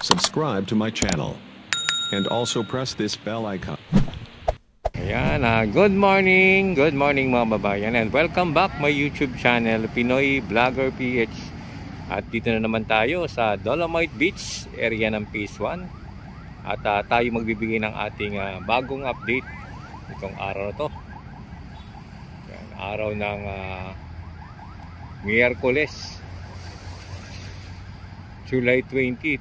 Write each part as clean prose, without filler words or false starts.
subscribe to my channel, and also press this bell icon. Ayan, good morning mga babayan, and welcome back my YouTube channel, Pinoy Vlogger PH. At dito na naman tayo sa Dolomite Beach area ng Phase 1. At tayo magbibigay ng ating bagong update itong araw na to. Ayan, araw ng Miyerkules, July 20,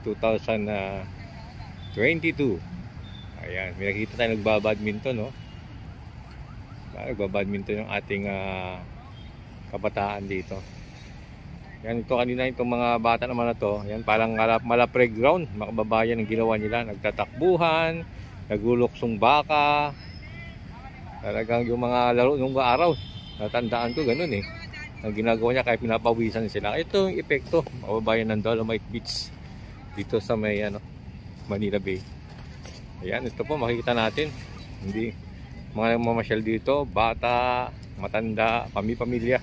2022. Ayan, may nakita tayo nagbabadminton, no? Nagbabadminton yung ating kabataan dito. Yan, ito kanina itong mga bata naman na to. Yan, parang mala playground, mga kababayan ang ginawa nila. Nagtatakbuhan, naguluksong baka. Talagang yung mga laro nung araw, natandaan ko ganun eh. Ang ginagawa niya kaya pinapawisan sila. Ito yung epekto, mga kababayan, ng Dolomite Beach dito sa may Manila Bay. Ayan, ito po makikita natin. Hindi mga mamasyal dito, bata, matanda, pamilya.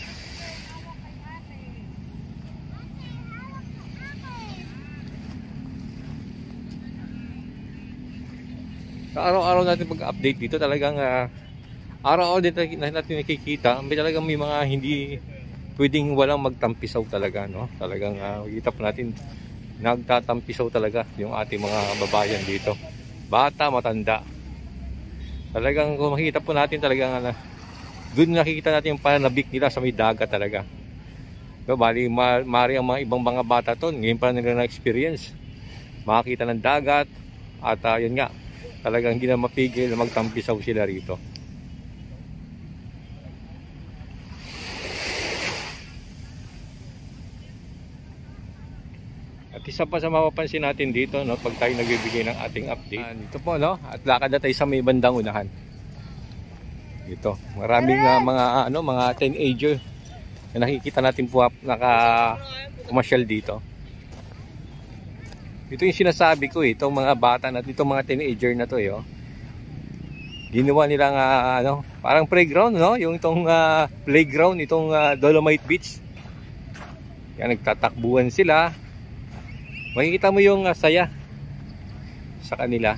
Araw-araw natin pag-update dito, talagang araw-araw din natin nakikita. May talagang may mga hindi pwedeng walang magtampisaw talaga, no? Talagang makikita po natin nagtatampisaw talaga yung ating mga babayan dito. Bata, matanda. Talagang kung makikita po natin talagang doon nakikita natin yung pananabik nila sa may dagat talaga. So, bali, mari ang mga ibang mga bata to, ngayon pa nila na-experience makakita ng dagat. At yun nga, talagang hindi na mapigil na magtampisaw sila rito. At isa pa sa mapapansin natin dito, no, pag tayo nagbibigay ng ating update, dito po, no, at lakad na tayo sa may bandang unahan. Dito, maraming mga teenager na nakikita natin po naka-commercial dito. Ito yung sinasabi ko eh, itong mga bata na itong mga teenager na to eh, oh. Ginawa nilang parang playground, no? Yung itong playground, itong Dolomite Beach. Yan, nagtatakbuhan sila. Makikita mo yung saya sa kanila.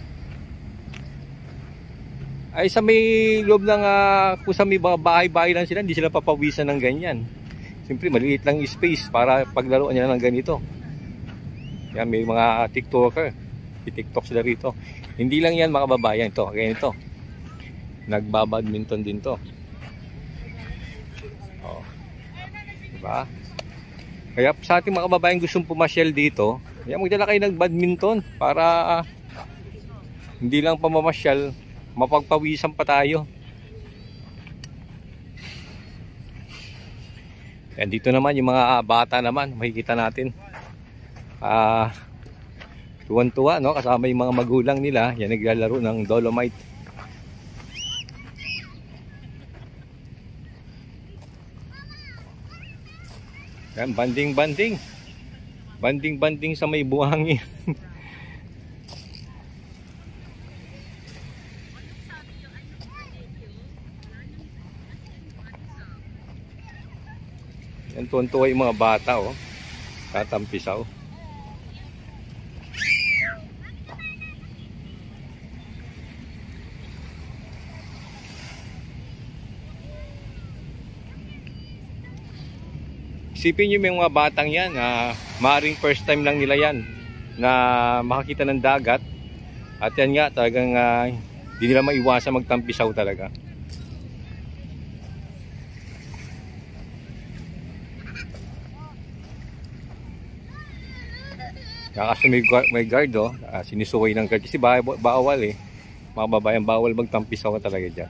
Ay sa may loob ng kung sa may bahay-bahay lang sila, hindi sila papawisan ng ganyan. Siyempre maliit lang yung space para paglaruan nila ng ganito. Yan, may mga TikToker, i-TikTok sila rito. Hindi lang yan mga babayan, ito, ganito. Nagbabadminton din to. Oh. Diba? Kaya sa ating mga kababayan gustong pumasyal dito, yan, magdala kayo ng badminton para hindi lang pamamasyal, mapagpawisan pa tayo. Yan, dito naman yung mga bata naman, makikita natin. Tuwan-tuwa, no? Kasama yung mga magulang nila, yan, naglalaro ng Dolomite. Yan, banding sa may buhangin. Yan, tuwan-tuwa yung mga bata, oh, tatampisaw. Isipin nyo yung mga batang yan, maaaring first time lang nila yan na makakita ng dagat. At yan nga, talagang hindi nila maiwasan magtampisaw talaga. Kasi may guard, oh, sinisuway ng guard kasi bawal eh. Mga babayan, bawal magtampisaw talaga dyan.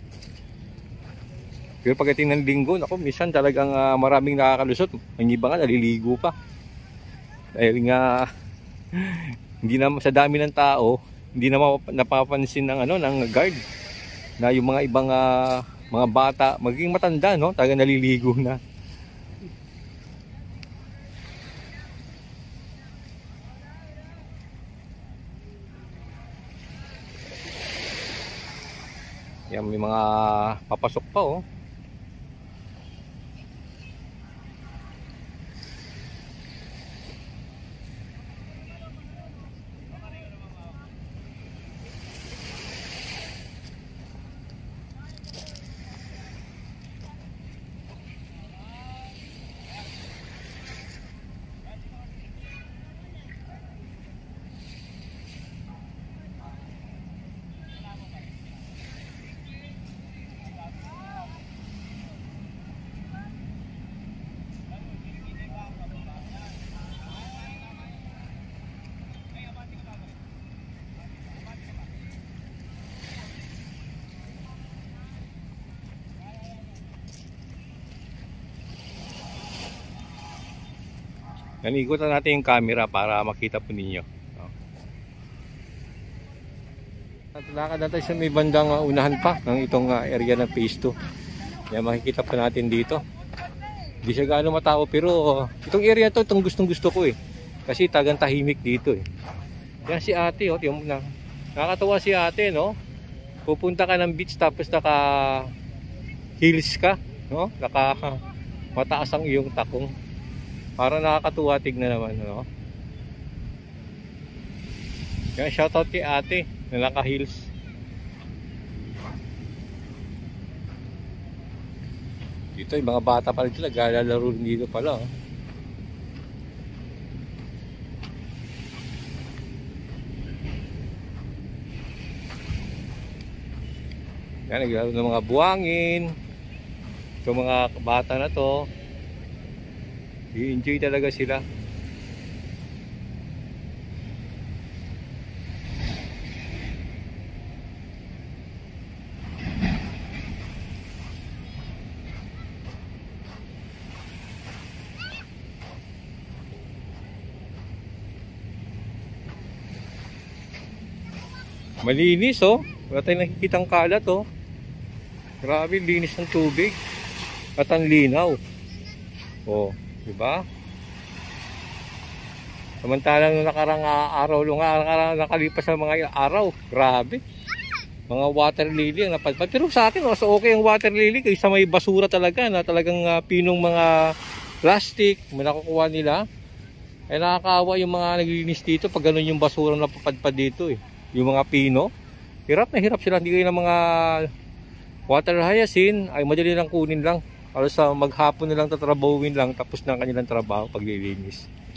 Pero pagdating ng linggo, ako minsan talagang maraming nakakalusot. Ang iba nga naliligo pa. Dahil nga hindi na sa dami ng tao, hindi na napapansin ng ng guard na yung mga ibang mga bata, maging matanda, no, talagang naliligo na. Yan, may mga papasok pa, oh. Yan, ikutan natin yung camera para makita po ninyo. Lakad natin sa may bandang unahan pa ng itong area ng phase 2. Yan, makikita pa natin dito. Hindi siya gaano matao pero itong area to, itong gustong gusto ko eh. Kasi tagang tahimik dito eh. Yan si ate, oh, yung nakakatawa si ate, no? Pupunta ka ng beach tapos naka heels ka, no? Naka mataas ang iyong takong. Para nakakatuwa tignan naman, no? Yan, shoutout kay ate na naka heels. Dito yung mga bata pa rin sila, naglalaro dito pala, oh. Yan, naglaro ng mga buwangin. Itong mga bata na to, i-enjoy talaga sila. Malinis, oh. Wala tayong nakikitang kalat, oh. Grabe, linis ng tubig. At ang linaw. Oh, di ba? Samantalang nakarang araw, nakalipas sa mga araw. Grabe. Mga water lily ang napadpad. Pero sa akin, mas okay ang water lily kaysa may basura talaga na talagang pinong mga plastic, nakukuha nila. Ay nakakaawa yung mga naglilinis dito pag ganun yung basura na papadpad dito eh. Yung mga pino, hirap na hirap sila. Hindi kayo ng mga water hyacinth ay madali lang kunin lang. Para sa maghapon nilang tatrabawin lang tapos na kanilang trabaho paglilinis.